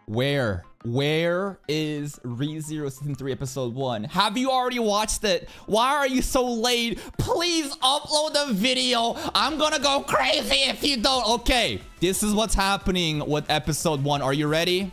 Where is ReZero Season 3 Episode 1? Have you already watched it? Why are you so late? Please upload the video. I'm gonna go crazy if you don't. Okay, this is what's happening with Episode 1. Are you ready?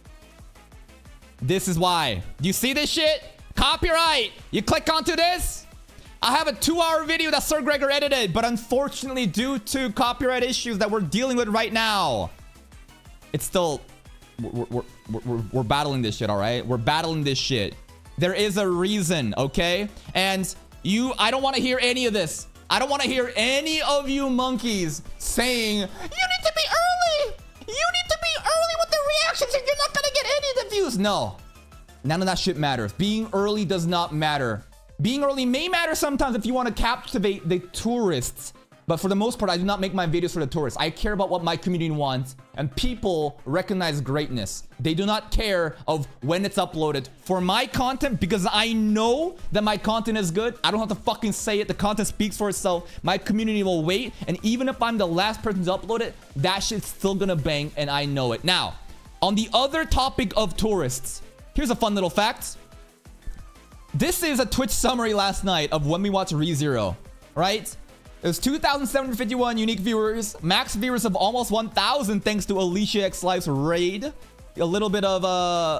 This is why. Do you see this shit? Copyright. You click onto this. I have a 2-hour video that Sir Gregor edited, but unfortunately, due to copyright issues that we're dealing with right now, it's still... We're battling this shit, all right? We're battling this shit. There is a reason, okay? And I don't want to hear any of this. I don't want to hear any of you monkeys saying, you need to be early. You need to be early with the reactions and you're not going to get any of the views. No, none of that shit matters. Being early does not matter. Being early may matter sometimes if you want to captivate the tourists. But for the most part, I do not make my videos for the tourists. I care about what my community wants, and people recognize greatness. They do not care of when it's uploaded. For my content, because I know that my content is good, I don't have to fucking say it. The content speaks for itself. My community will wait, and even if I'm the last person to upload it, that shit's still gonna bang, and I know it. Now, on the other topic of tourists, here's a fun little fact. This is a Twitch summary last night of when we watched ReZero, right? There's 2,751 unique viewers, max viewers of almost 1,000 thanks to Alicia X Life's raid. A little bit of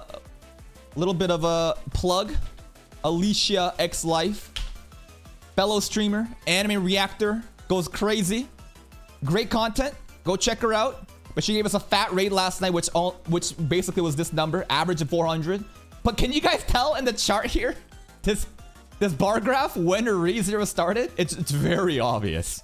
a plug. Alicia X Life, fellow streamer, anime reactor, goes crazy. Great content. Go check her out. But she gave us a fat raid last night, which basically was this number, average of 400. But can you guys tell in the chart here? This bar graph, when ReZero started, it's very obvious.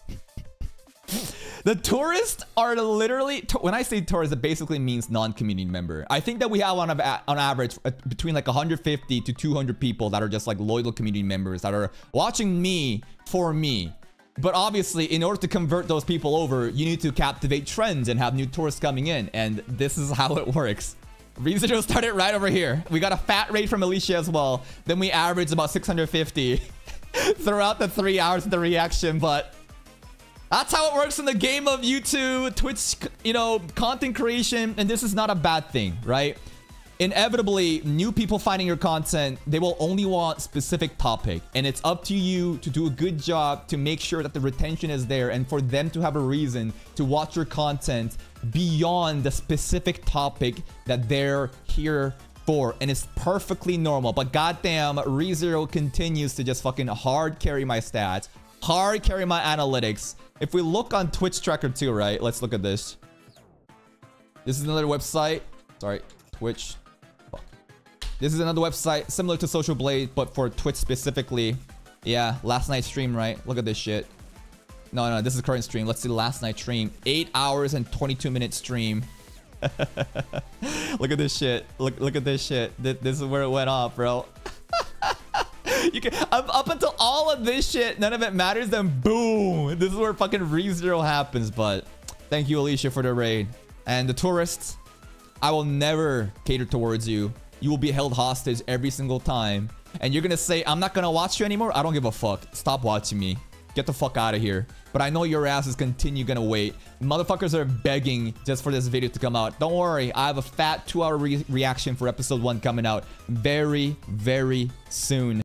The tourists are literally... When I say tourist, it basically means non-community member. I think that we have on average between like 150 to 200 people that are just like loyal community members that are watching me for me. But obviously, in order to convert those people over, you need to captivate trends and have new tourists coming in. And this is how it works. ReZero started right over here. We got a fat rate from Alicia as well. Then we averaged about 650 throughout the 3 hours of the reaction. But that's how it works in the game of YouTube, Twitch, content creation. And this is not a bad thing, right? Inevitably, new people finding your content, they will only want specific topic. And it's up to you to do a good job to make sure that the retention is there and for them to have a reason to watch your content beyond the specific topic that they're here for. And it's perfectly normal. But goddamn, ReZero continues to just fucking hard carry my stats, hard carry my analytics. If we look on Twitch Tracker too, right? Let's look at this. This is another website. Sorry, Twitch. This is another website similar to Social Blade, but for Twitch specifically. Yeah, last night's stream, right? Look at this shit. No, this is current stream. Let's see the last night stream. 8 hours and 22-minute stream. Look at this shit. Look at this shit. This is where it went off, bro. You can up until all of this shit, none of it matters. Then boom, this is where fucking ReZero happens. But thank you, Alicia, for the raid. And the tourists, I will never cater towards you. You will be held hostage every single time. And you're gonna say, I'm not gonna watch you anymore? I don't give a fuck. Stop watching me. Get the fuck out of here. But I know your ass is gonna wait. Motherfuckers are begging just for this video to come out. Don't worry. I have a fat 2-hour reaction for episode 1 coming out very, very soon.